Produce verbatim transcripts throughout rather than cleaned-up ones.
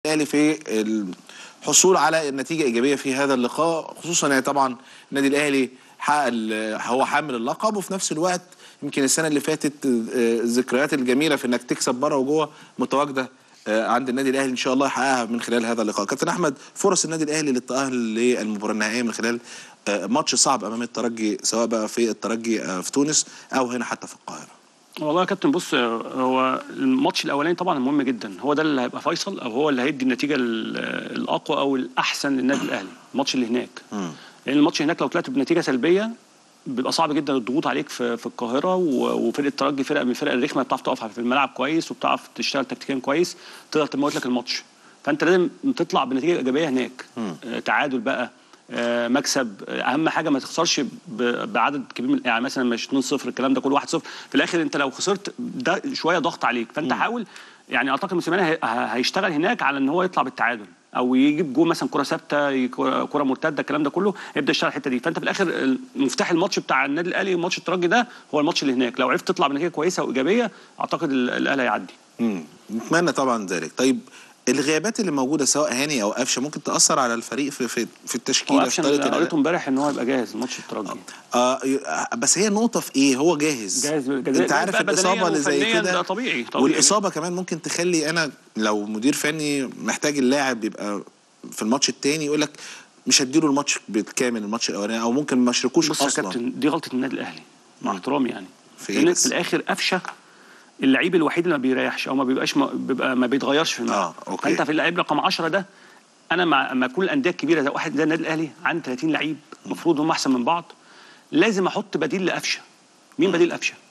الاهلي في الحصول على النتيجه ايجابيه في هذا اللقاء، خصوصا يعني طبعا النادي الاهلي حقق هو حامل اللقب، وفي نفس الوقت يمكن السنه اللي فاتت الذكريات الجميله في انك تكسب بره وجوه متواجده عند النادي الاهلي، ان شاء الله يحققها من خلال هذا اللقاء. كابتن احمد، فرص النادي الاهلي للتاهل للمباراه النهائيه من خلال ماتش صعب امام الترجي، سواء بقى في الترجي في تونس او هنا حتى في القاهره. والله يا كابتن، بص، هو الماتش الاولاني طبعا مهم جدا، هو ده اللي هيبقى فيصل او هو اللي هيدي النتيجه الاقوى او الاحسن للنادي الاهلي، الماتش اللي هناك. لان يعني الماتش هناك لو طلعت بنتيجه سلبيه بيبقى صعب جدا الضغوط عليك في في القاهره، وفرقه الترجي فرقه من الفرق الرخمه، بتعرف تقف في الملعب كويس وبتعرف تشتغل تكتيكيا كويس، تقدر تموت لك الماتش. فانت لازم تطلع بنتيجه ايجابيه هناك، آه تعادل بقى، آه مكسب، آه اهم حاجه ما تخسرش بعدد كبير من، يعني مثلا مش اتنين صفر الكلام ده كله، واحد صفر في الاخر. انت لو خسرت ده شويه ضغط عليك، فانت حاول، يعني اعتقد موسيماني هيشتغل هناك على ان هو يطلع بالتعادل او يجيب جول مثلا، كره ثابته، كره مرتده، الكلام ده كله يبدا يشتغل الحته دي. فانت في الاخر مفتاح الماتش بتاع النادي الاهلي وماتش الترجي ده هو الماتش اللي هناك، لو عرفت تطلع بنتيجه كويسه وايجابيه اعتقد الاهلي هيعدي. امم نتمنى طبعا ذلك. طيب الغيابات اللي موجوده سواء هاني او قفشه ممكن تاثر على الفريق في في, في التشكيله؟ قفشه انا قريته امبارح ان هو هيبقى جاهز ماتش الترجي. آه, اه بس هي النقطه في ايه؟ هو جاهز جاهز, جاهز انت عارف الاصابه اللي زي كده ده طبيعي, طبيعي والاصابه كمان ممكن تخلي، انا لو مدير فني محتاج اللاعب يبقى في الماتش الثاني يقول لك مش هديله الماتش بالكامل الماتش الاولاني، او ممكن ما اشركوش اصلا. بص يا كابتن، دي غلطه النادي الاهلي مع احترامي، يعني في إيه بس؟ في الاخر قفشه اللعيب الوحيد اللي ما بيريحش او ما بيبقاش ما بيبقى ما بيتغيرش في الملعب. آه، أوكي. فانت في اللعيب رقم عشرة ده، انا مع ما كل الانديه الكبيره زي واحد زي النادي الاهلي عنده ثلاثين لعيب المفروض هم احسن من بعض، لازم احط بديل لقفشه. مين م. بديل قفشه؟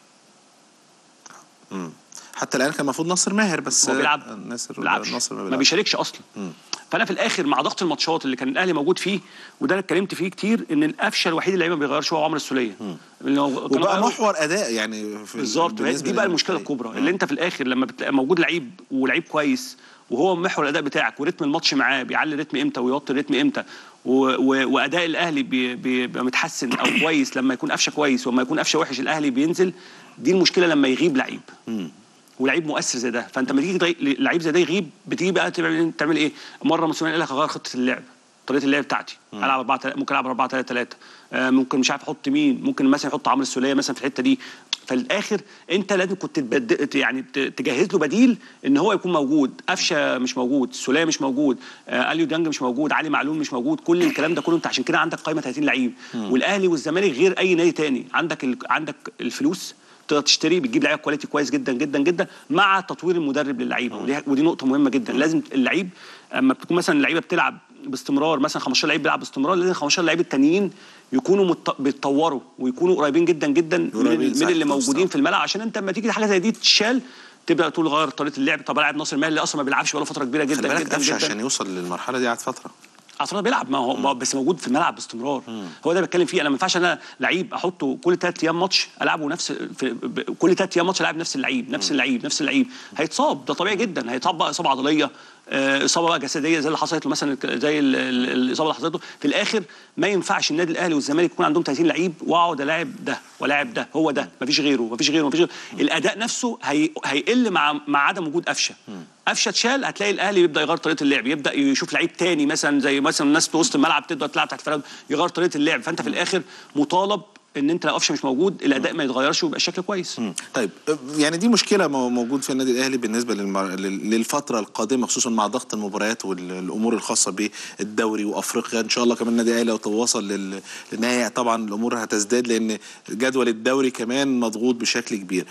امم حتى الان كان المفروض ناصر ماهر، بس هو بيلعب ناصر ناصر ما, ما بيشاركش اصلا. مم. فانا في الاخر مع ضغط الماتشات اللي كان الاهلي موجود فيه، وده انا اتكلمت فيه كتير، ان القفشه الوحيد اللي ما بيغيرش هو عمرو السوليه، وبقى محور اداء يعني بالظبط. دي بقى المشكله الكبرى، مم. اللي انت في الاخر لما بتلاقي موجود لعيب ولعيب كويس وهو محور الاداء بتاعك، وريتم الماتش معاه بيعلي الريتم امتى ويوطي الريتم امتى، واداء الاهلي بيبقى متحسن او كويس لما يكون قفشه كويس، وما يكون قفشه وحش الاهلي بينزل. دي المشكله لما يغيب لعيب ولعيب مؤثر زي ده. فانت لما تيجي لعيب زي ده يغيب، بتيجي بقى تعمل ايه؟ مره موسيماني قال لك اغير خطه اللعب، طريقه اللعب بتاعتي، العب أربعة ممكن العب أربعة ثلاثة ثلاثة، آه ممكن مش عارف احط مين، ممكن مثلا يحط عمرو السوليه مثلا في الحته دي. فالاخر انت لازم كنت تبد... يعني تجهز له بديل ان هو يكون موجود. قفشه مش موجود، السوليه مش موجود، آه اليو ديانج مش موجود، علي معلول مش موجود، كل الكلام ده كله انت عشان كده عندك قائمه ثلاثين لعيب. والاهلي والزمالك غير اي نادي تاني، عندك ال... عندك الفلوس تقدر تشتري، بتجيب لعيبه كواليتي كويس جدا جدا جدا، مع تطوير المدرب للعيبه. ودي, ودي نقطه مهمه جدا. لازم اللعيب اما بتكون مثلا اللعيبه بتلعب باستمرار، مثلا خمستاشر لعيب بيلعب باستمرار، لازم خمستاشر لعيب التانيين يكونوا مت... بيتطوروا ويكونوا قريبين جدا جدا من, من اللي موجودين في الملعب، عشان انت لما تيجي حاجه زي دي تتشال تبدا تقول غير طريقه اللعب. طب لاعب ناصر ماهر اللي اصلا ما بيلعبش بقاله فتره كبيره جدا جدا جدا عشان يوصل للمرحله دي قعد فتره عصام بيلعب، ما هو مم. بس موجود في الملعب باستمرار. مم. هو ده بتكلم فيه. انا ما ينفعش انا لعيب احطه كل ثلاث ايام ماتش العبه نفس في كل ثلاث ايام ماتش العب نفس اللعيب نفس اللعيب نفس اللعيب هيتصاب. ده طبيعي جدا، هيتصاب بقى اصابه عضليه، اصابه بقى جسديه زي اللي حصلت له مثلا، زي الاصابه اللي حصلت له. في الاخر ما ينفعش النادي الاهلي والزمالك يكون عندهم ثلاثين لعيب واقعد الاعب ده ولاعب ده، هو ده مفيش غيره مفيش غيره مفيش غيره. الاداء نفسه هي... هيقل مع مع عدم وجود قفشه. قفشه اتشال هتلاقي الاهلي يبدا يغير طريقه اللعب، يبدا يشوف لعيب تاني مثلا زي مثلا الناس في وسط الملعب تقدر تلعب تحت فرد، يغير طريقه اللعب. فانت في الاخر مطالب ان انت لو قفشه مش موجود الاداء ما يتغيرش ويبقى الشكل كويس. مم. طيب يعني دي مشكله موجود في النادي الاهلي بالنسبه للمر... للفتره القادمه، خصوصا مع ضغط المباريات والامور الخاصه بالدوري وافريقيا. ان شاء الله كمان النادي الاهلي لو توصل لل... للنهايه طبعا الامور هتزداد، لان جدول الدوري كمان مضغوط بشكل كبير.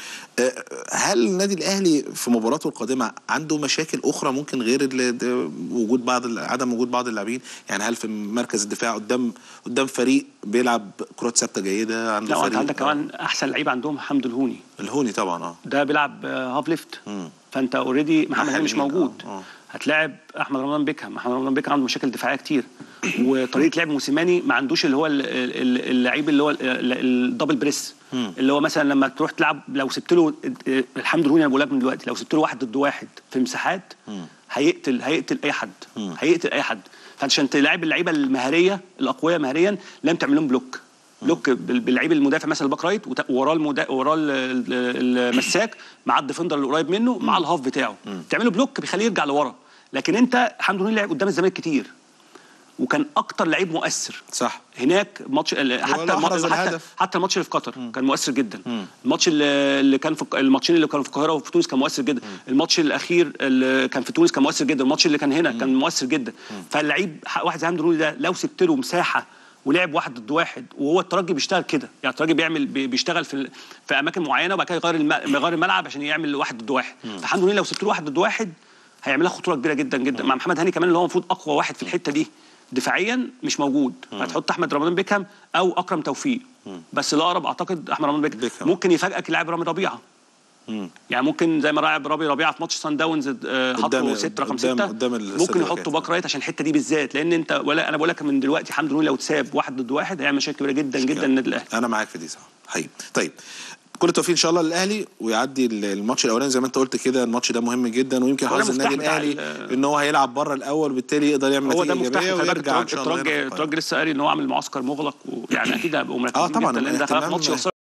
هل النادي الاهلي في مباراته القادمه عنده مشاكل اخرى ممكن غير وجود بعض عدم وجود بعض اللاعبين؟ يعني هل في مركز الدفاع قدام قدام فريق بيلعب كرات ثابته جيده؟ عنده لا، فريق انت عندك كمان احسن لعيب عندهم حمد الهوني. الهوني طبعا اه ده بيلعب هاف ليفت. مم. فانت اوريدي محمد هاني مش موجود. آه. آه. هتلاعب احمد رمضان بيكهام. احمد رمضان بيكهام عنده مشاكل دفاعيه كتير، وطريقه لعب موسيماني ما عندوش اللي هو اللعيب اللي هو الدبل بريس، مم. اللي هو مثلا لما تروح تلعب لو سبت له الحمد الهوني، انا بقول لك من دلوقتي لو سبت له واحد ضد واحد في مساحات مم. هيقتل هيقتل اي حد. مم. هيقتل اي حد. فعشان تلاعب اللعيبه المهاريه الاقوياء مهاريا لازم تعمل لهم بلوك بلوك باللعيب المدافع مثلا الباك رايت، وراه المدا... وراه المساك مع الديفندر اللي قريب منه مع الهاف بتاعه، تعمله بلوك بيخليه يرجع لورا. لكن انت حمدي نوني لعب قدام الزمالك كتير وكان اكتر لعيب مؤثر صح هناك ماتش حتى حتى حتى, حتى الماتش اللي في قطر مم. كان مؤثر جدا. مم. الماتش اللي كان في الماتشين اللي كانوا في القاهره وفي تونس كان مؤثر جدا. مم. الماتش الاخير اللي كان في تونس كان مؤثر جدا. الماتش اللي كان هنا مم. كان مؤثر جدا. فاللعيب واحد زي حمدي نوني ده لو سبت له مساحه ولعب واحد ضد واحد، وهو الترجي بيشتغل كده، يعني الترجي بيعمل بيشتغل في في اماكن معينه وبعد كده يغير يغير الملعب عشان يعمل واحد ضد واحد. فحمدي نوني لو سبت له واحد ضد واحد هيعملها خطوره كبيره جدا جدا. مم. مع محمد هاني كمان اللي هو المفروض اقوى واحد في الحته دي دفاعيا مش موجود. مم. هتحط احمد رمضان بيكهام او اكرم توفيق. مم. بس الاقرب اعتقد احمد رمضان بيكهام. بيكهام ممكن يفاجئك لاعب رامي ربيعه. مم. يعني ممكن زي ما لاعب رامي ربيعه في ماتش سان داونز حطوا ستة رقم ستة، ممكن يحطوا باك رايت عشان الحته دي بالذات، لان انت ولا انا بقول لك من دلوقتي حمدي نوني لو تساب واحد ضد واحد هيعمل مشاكل كبيره جدا جدا للنادي الاهلي. انا معاك في دي صح حقيقي. طيب كل التوفيق ان شاء الله للاهلي ويعدي الماتش الاولاني زي ما انت قلت كده. الماتش ده مهم جدا ويمكن حظ النادي الاهلي ان هو هيلعب بره الاول وبالتالي يقدر يعمل نتيجه ايجابيه ويرجع ان شاء الله. الترجي الترجي لسه قاري ان هو عامل معسكر مغلق ويعني اكيد هيبقوا مركزين اه طبعا جدا لان ده ماتش